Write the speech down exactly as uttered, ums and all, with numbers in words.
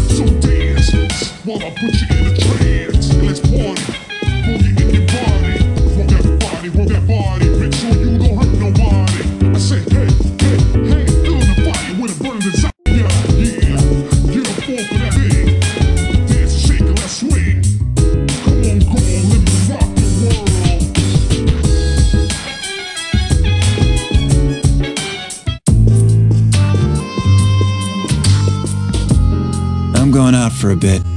So dance while I put you in a trance. Let's party, boogie in your body. Roll that body, roll that body. Make sure you don't hurt nobody. I say, hey, hey, hey, feel the fire when it burns inside. Yeah, yeah, get a fall for that thing. Dance and shake and let's swing. Come on, come on, let me rock the world. I'm going out for a bit.